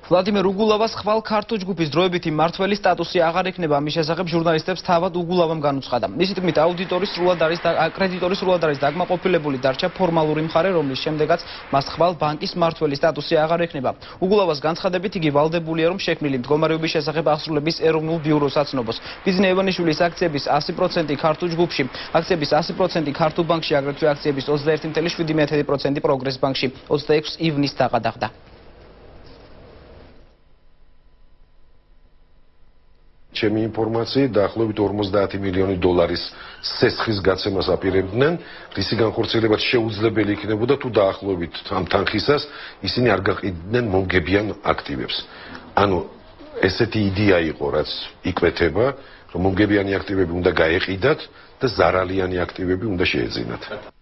ვლადიმერ უგულავას ხვალ ქართულ ჯგუფის დროებითი მმართველი სტატუსი აღარ ექნება. მის შესახებ ჟურნალისტებს თავად უგულავამ განუცხადა. მისი თქმით, კრედიტორის სრულად არის დაკმაყოფილებული დარჩა ფორმალური მხარე, რომლის შემდეგაც მას ხვალ ბანკის მმართველი სტატუსი აღარ ექნება. უგულავას განცხადებით, იგი ვალდებულია, რომ შექმნილი მდგომარეობის შესახებ აღსრულების ეროვნულ ბიუროს აცნობს. ბიზნე ევანიშვილის აქციების 100% ქართულ ჯგუფში, აქციების 100% ქართულ ბანკში, აგრეთვე აქციების 21.7% პროგრეს ბანკში 26 ივნის დაყადაღდა. ჩემი ინფორმაციით დაახლოებით 50 მილიონი დოლარის სესხის გაცემას აპირებდნენ, რისი განხორციელებაც შეუძლებელი იქნებოდა თუ დაახლოებით ამ თანხისას ისინი არ გაყიდნენ მომგებიან აქტივებს. ანუ ესეთი იდეა იყო, რაც იკვეთება, რომ მომგებიანი აქტივები უნდა გაეყიდათ და ზარალიანი აქტივები უნდა შეეძინათ.